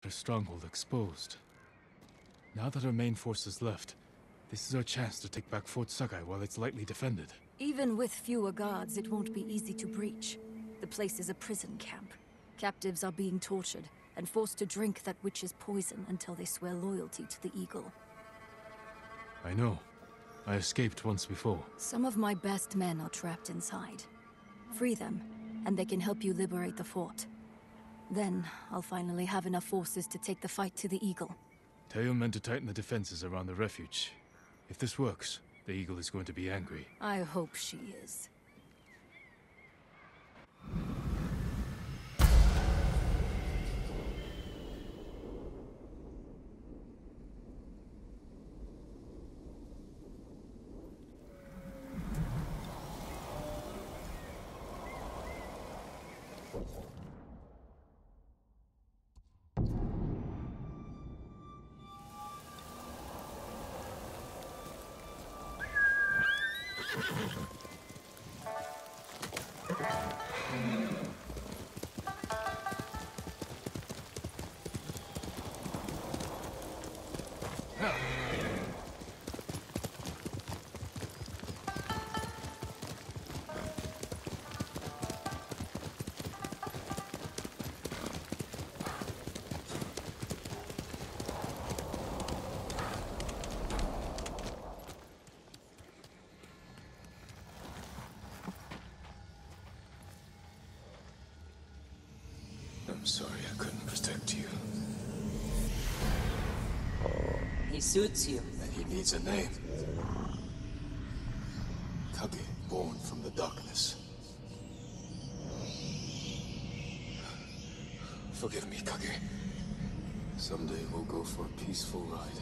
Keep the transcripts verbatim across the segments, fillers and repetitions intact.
Our stronghold exposed. Now that our main force is left, this is our chance to take back Fort Sakai while it's lightly defended. Even with fewer guards, it won't be easy to breach. The place is a prison camp. Captives are being tortured and forced to drink that witch's poison until they swear loyalty to the Eagle. I know. I escaped once before. Some of my best men are trapped inside. Free them, and they can help you liberate the fort. Then, I'll finally have enough forces to take the fight to the Eagle. Tell your men to tighten the defenses around the refuge. If this works, the Eagle is going to be angry. I hope she is. I'm sorry I couldn't protect you. He suits you. And he needs a name. Kage, born from the darkness. Forgive me, Kage. Someday we'll go for a peaceful ride.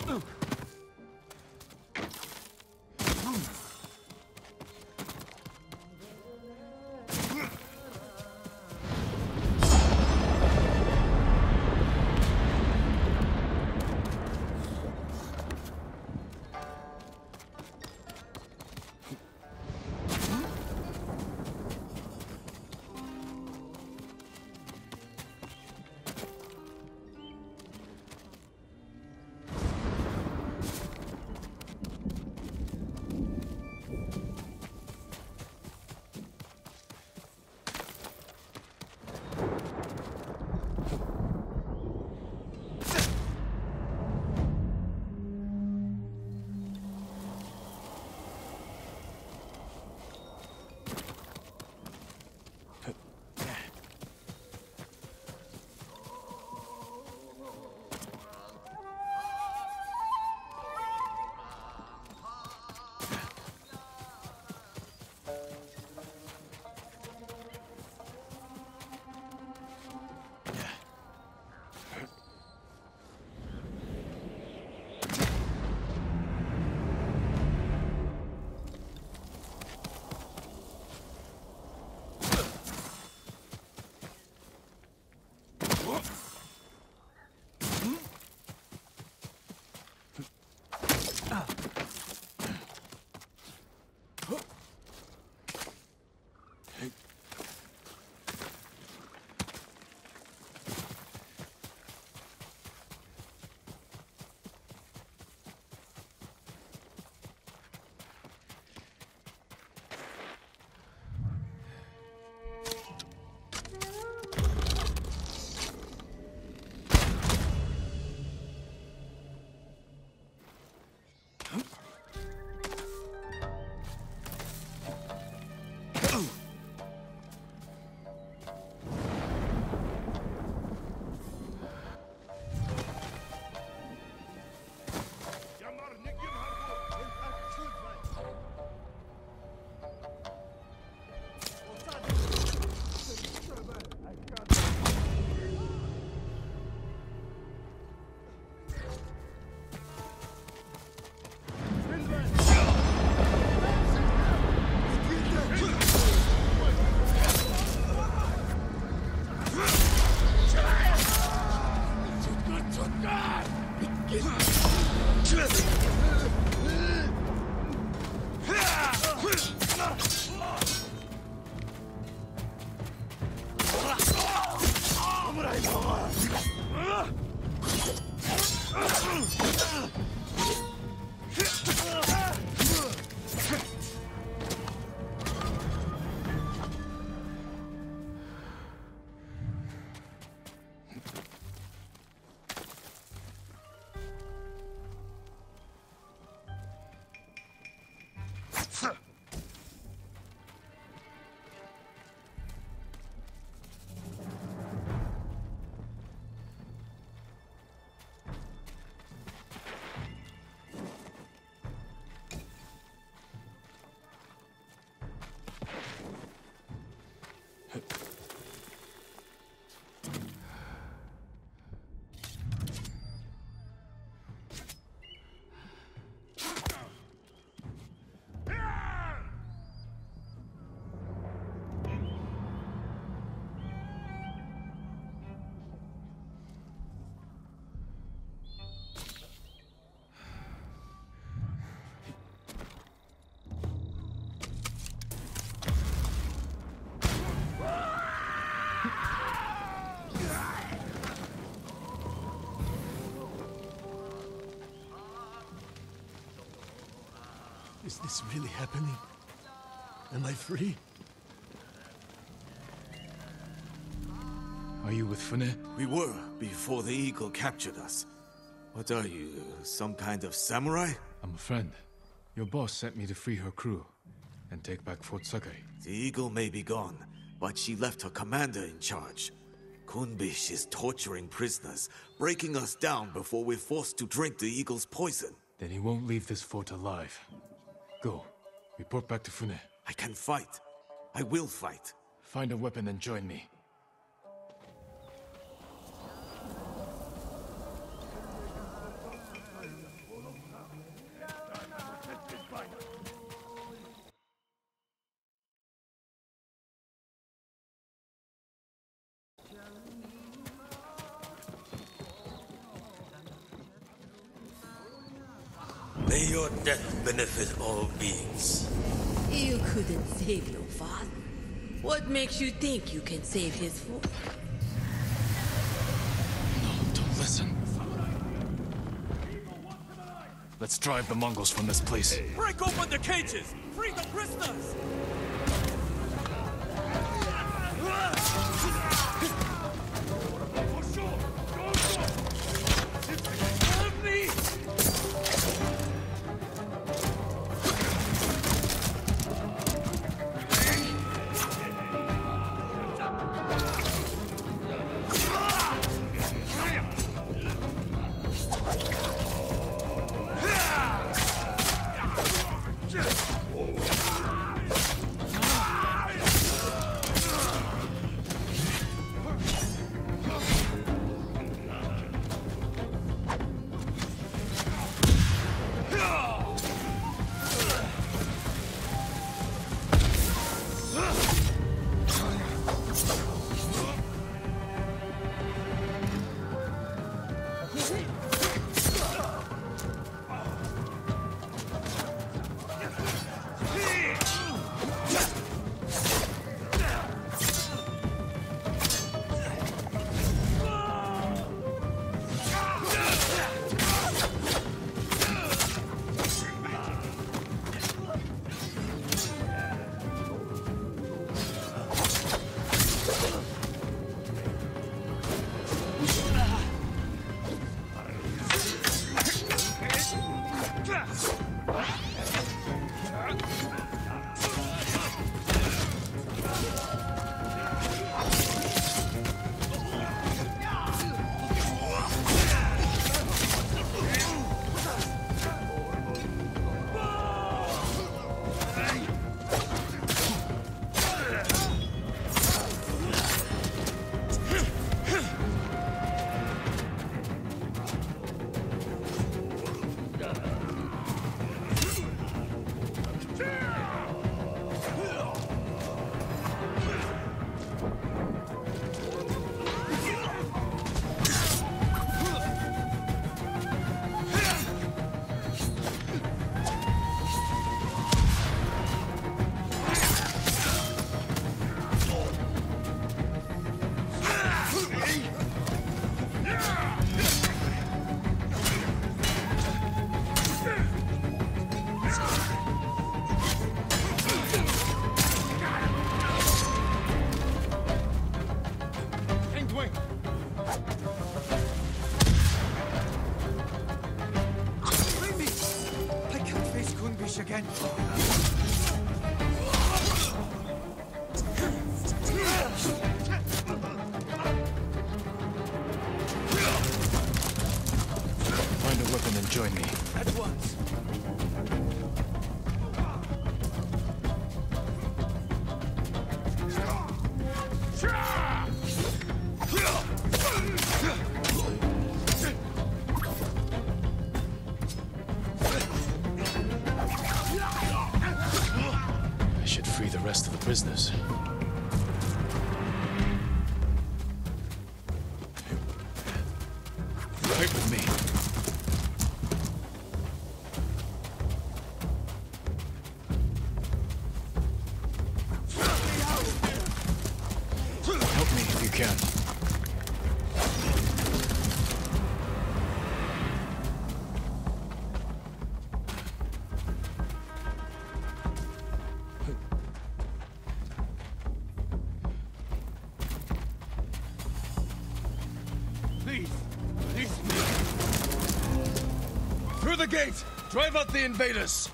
Is this really happening? Am I free? Are you with Fune? We were, before the Eagle captured us. What are you, some kind of samurai? I'm a friend. Your boss sent me to free her crew and take back Fort Sakai. The Eagle may be gone, but she left her commander in charge. Kunbish is torturing prisoners, breaking us down before we're forced to drink the Eagle's poison. Then he won't leave this fort alive. Go. Report back to Fune. I can fight. I will fight. Find a weapon and join me. May your death benefit all beings. You couldn't save your father. What makes you think you can save his fool? No, don't listen. Let's drive the Mongols from this place. Break open the cages! Free the prisoners! Again. Find a weapon and join me. At once. Free the rest of the prisoners. Fight with me. Help me if you can. Please, please. Through the gate! Drive out the invaders!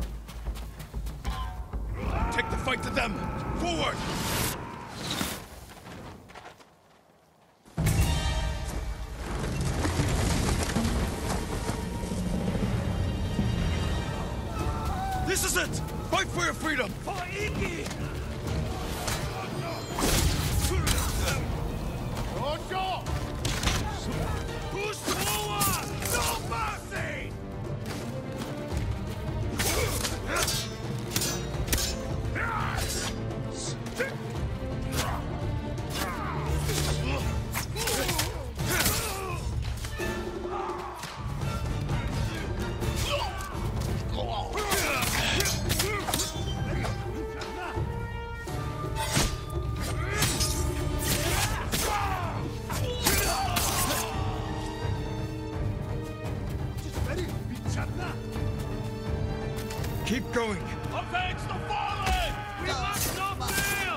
Take the fight to them! Forward! This is it! Fight for your freedom! For I K I! Go! Push forward! No mercy! Keep going. Avenge the fallen! We must not fail!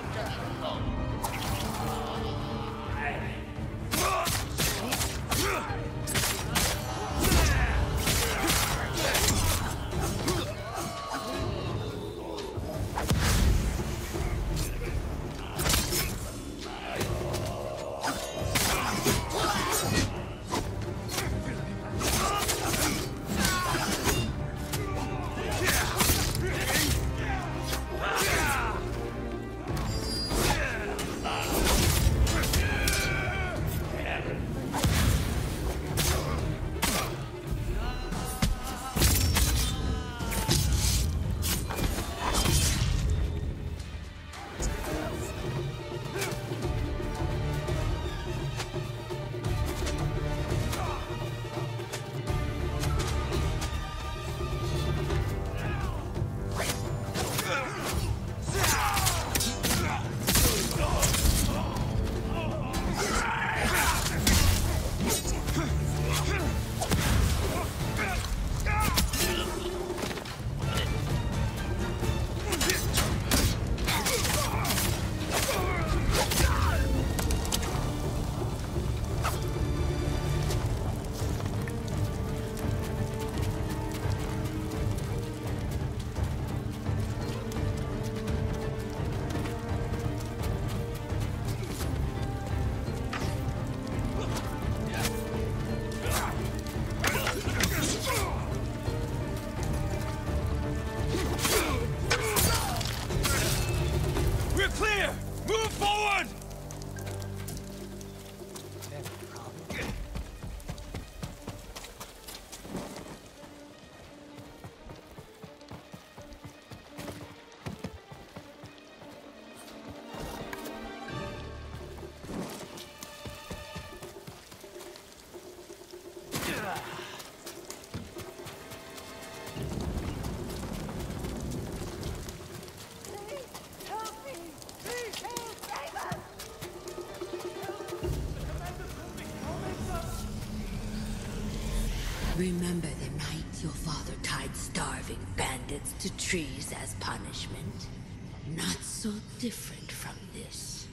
Remember the night your father tied starving bandits to trees as punishment? Not so different from this.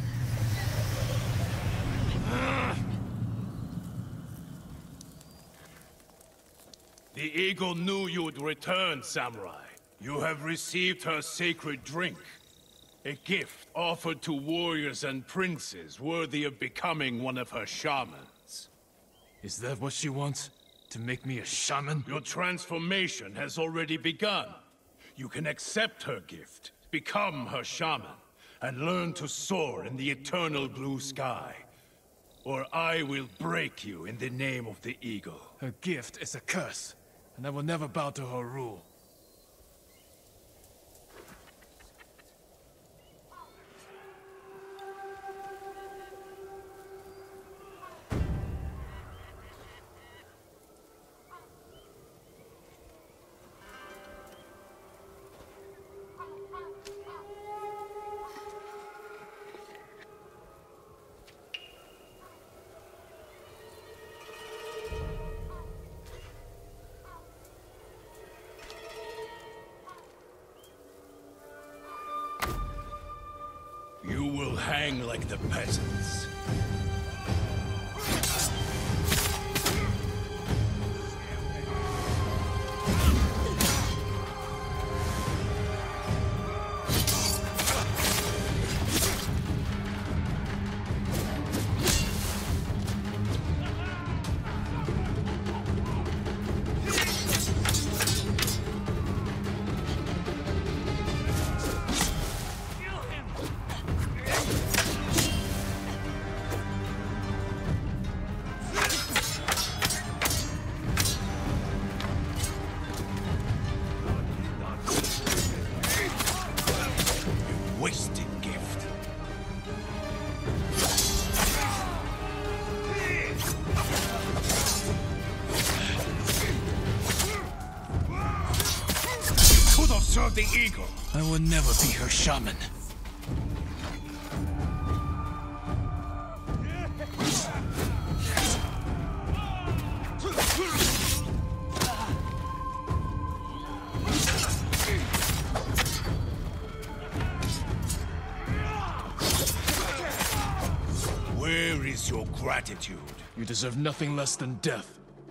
The eagle knew you'd return, samurai. You have received her sacred drink. A gift offered to warriors and princes worthy of becoming one of her shamans. Is that what she wants? To make me a shaman? Your transformation has already begun. You can accept her gift, become her shaman, and learn to soar in the eternal blue sky. Or I will break you in the name of the eagle. Her gift is a curse, and I will never bow to her rule. You will hang like the peasants. Wasted gift. You could have served the eagle. I will never be her shaman. gratitude. You deserve nothing less than death.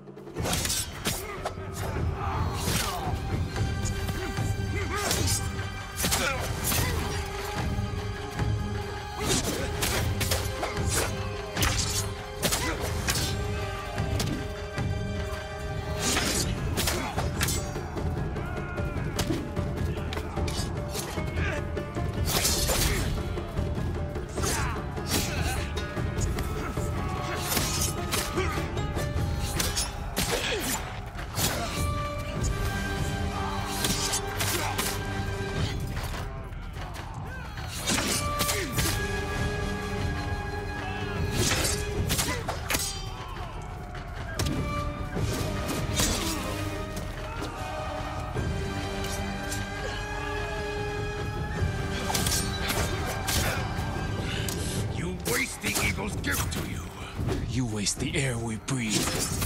Gift to you. You waste the air we breathe.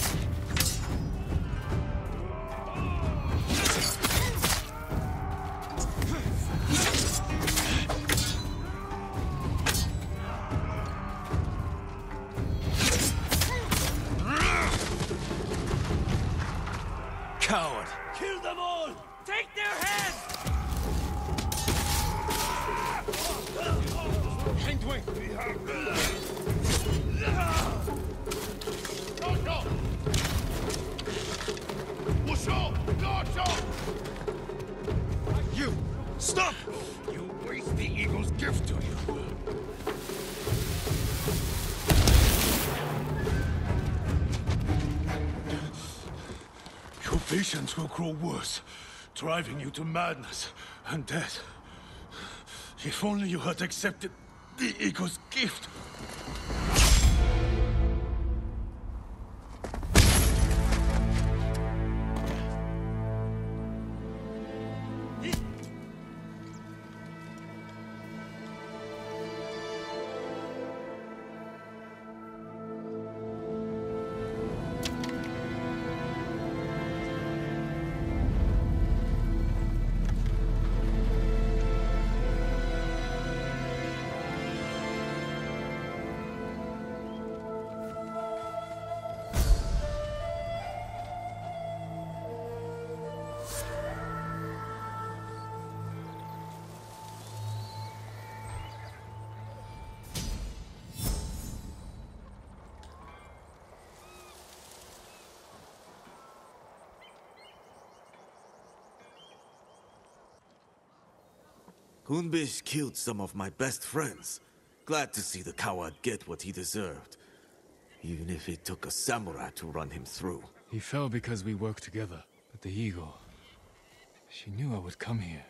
Coward! Kill them all! Take their heads! Hindwing! You! Stop! You waste the eagle's gift to you. Your patience will grow worse, driving you to madness and death. If only you had accepted the eagle's gift. Kunbish killed some of my best friends. Glad to see the coward get what he deserved. Even if it took a samurai to run him through. He fell because we worked together. But the eagle... she knew I would come here.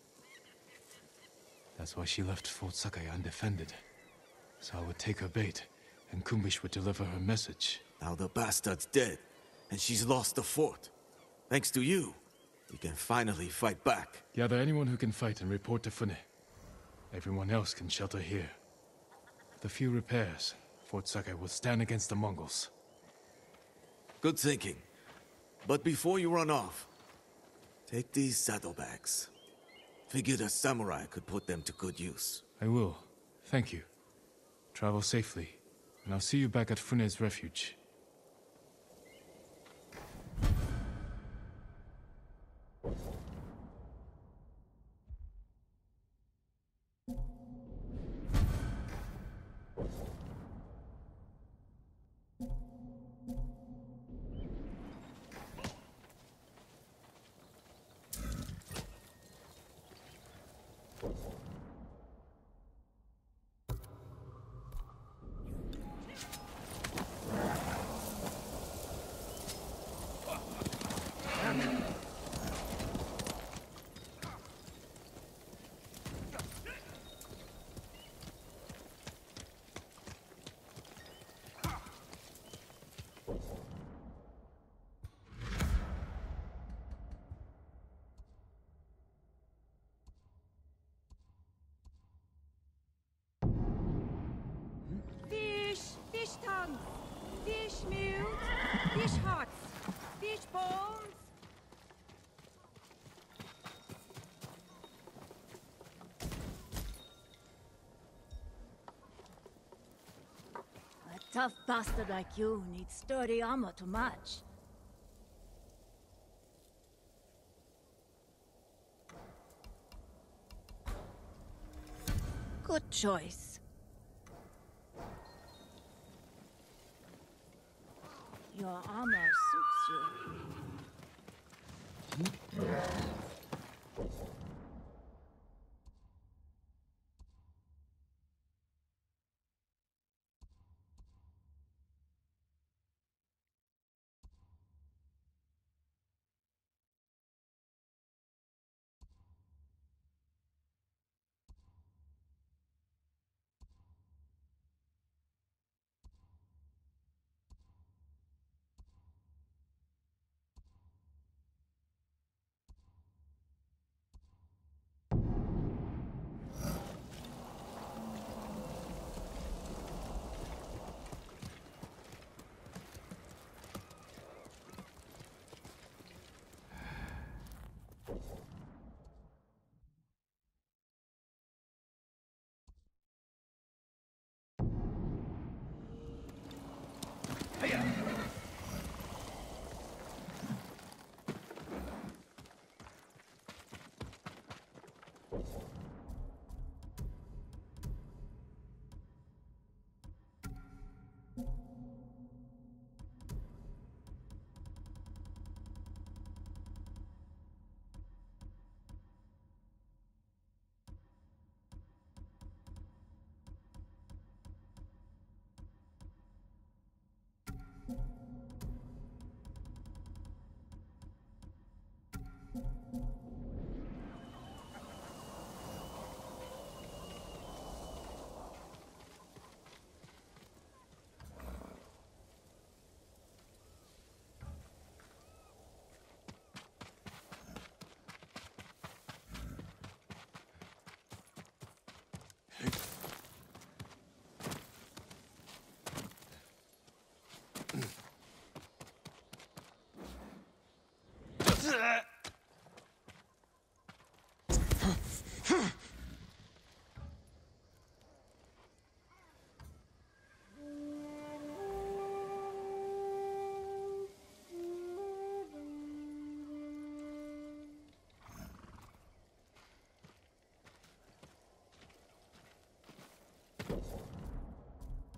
That's why she left Fort Sakai undefended. So I would take her bait, and Kunbish would deliver her message. Now the bastard's dead, and she's lost the fort. Thanks to you, we can finally fight back. Gather anyone who can fight and report to Fune. Everyone else can shelter here. With a few repairs, Fort Sakai will stand against the Mongols. Good thinking. But before you run off, take these saddlebags. Figured a samurai could put them to good use. I will. Thank you. Travel safely, and I'll see you back at Fune's refuge. Fish, fish tongues, fish meals, fish hearts, fish bones. A tough bastard like you needs sturdy armor to match. Good choice. Your armor suits you.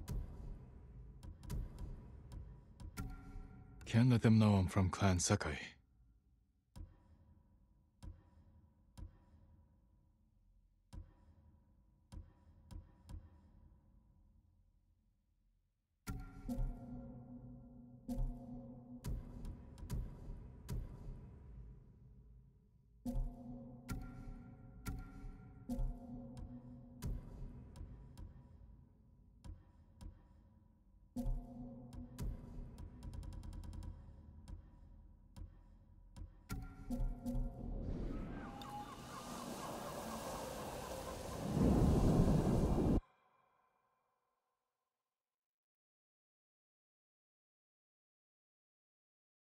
Can't let them know I'm from Clan Sakai.